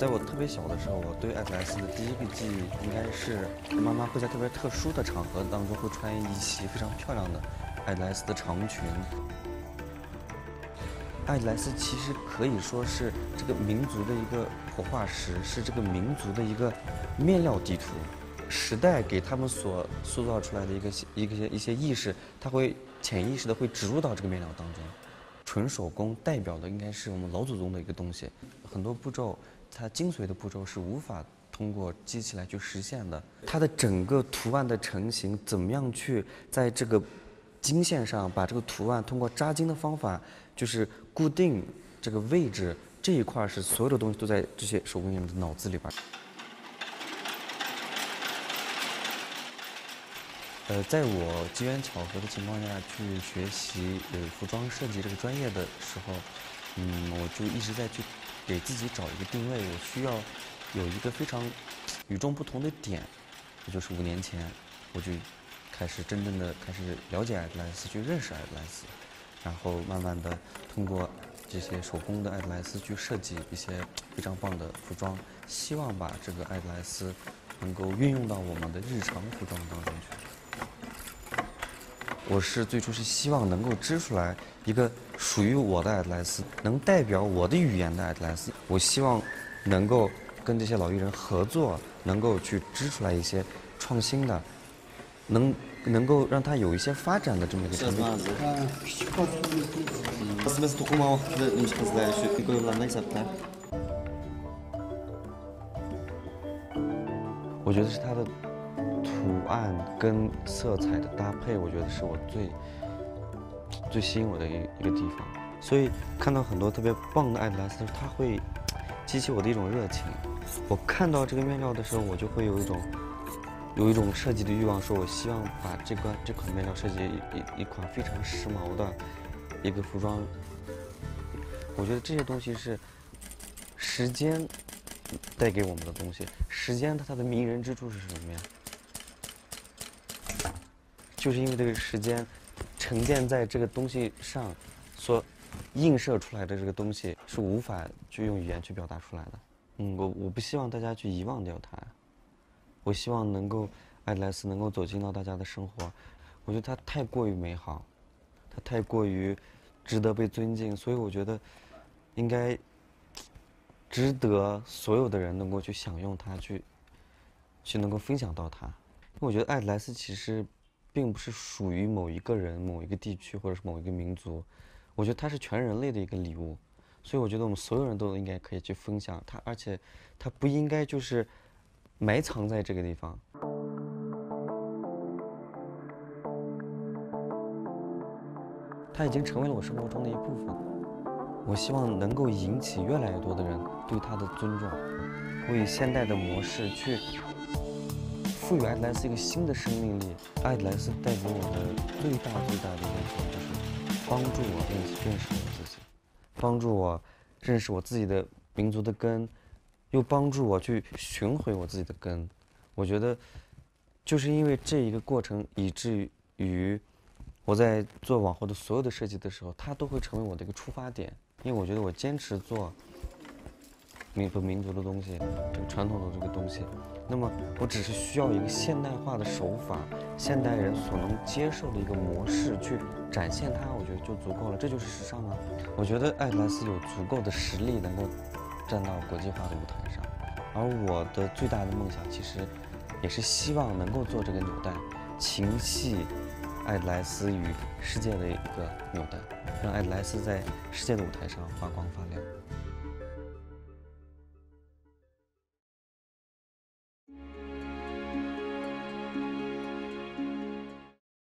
在我特别小的时候，我对爱德莱斯的第一个记忆应该是妈妈会在特别特殊的场合当中会穿一袭非常漂亮的爱德莱斯的长裙。爱德莱斯其实可以说是这个民族的一个活化石，是这个民族的一个面料地图。时代给他们所塑造出来的一些意识，它会潜意识的会植入到这个面料当中。纯手工代表的应该是我们老祖宗的一个东西，很多步骤，它精髓的步骤是无法通过机器来去实现的。它的整个图案的成型，怎么样去在这个经线上把这个图案通过扎金的方法，就是固定这个位置，这一块是所有的东西都在这些手工艺人的脑子里边。在我机缘巧合的情况下去学习服装设计这个专业的时候，我就一直在去给自己找一个定位，我需要有一个非常与众不同的点，也就是5年前，我就开始真正的开始了解爱德莱斯，去认识爱德莱斯，然后慢慢的通过这些手工的爱德莱斯去设计一些非常棒的服装，希望把这个爱德莱斯能够运用到我们的日常服装当中去。我最初是希望能够织出来一个属于我的爱德莱斯，能代表我的语言的爱德莱斯。我希望能够跟这些老艺人合作，能够去织出来一些创新的，能够让它有一些发展的这么一个产品。我觉得是它的图案跟色彩的搭配，我觉得是我最吸引我的一个地方。所以看到很多特别棒的爱德莱斯，它会激起我的一种热情。我看到这个面料的时候，我就会有一种设计的欲望，说我希望把这款面料设计一款非常时髦的一个服装。我觉得这些东西是时间带给我们的东西。时间它的迷人之处是什么呀？就是因为这个时间沉淀在这个东西上所映射出来的这个东西是无法去用语言去表达出来的。我不希望大家去遗忘掉它，我希望爱德莱斯能够走进到大家的生活。我觉得它太过于美好，它太过于值得被尊敬，所以我觉得应该值得所有的人能够去享用它，去能够分享到它。因为我觉得爱德莱斯其实并不是属于某一个人、某一个地区或者是某一个民族，我觉得它是全人类的一个礼物，所以我觉得我们所有人都应该可以去分享它，而且它不应该就是埋藏在这个地方。它已经成为了我生活中的一部分。我希望能够引起越来越多的人对它的尊重，我以现代的模式去赋予爱德莱斯一个新的生命力。爱德莱斯带给我的最大的一件事就是帮助我认识我自己，帮助我认识我自己的民族的根，又帮助我去寻回我自己的根。我觉得就是因为这一个过程，以至于我在做往后的所有的设计的时候，它都会成为我的一个出发点。因为我觉得我坚持做民族的东西，这个传统的这个东西，那么我只是需要一个现代化的手法，现代人所能接受的一个模式去展现它，我觉得就足够了。这就是时尚啊！我觉得爱德莱斯有足够的实力能够站到国际化的舞台上，而我的最大的梦想其实也是希望能够做这个纽带，情系爱德莱斯与世界的一个纽带，让爱德莱斯在世界的舞台上发光发亮。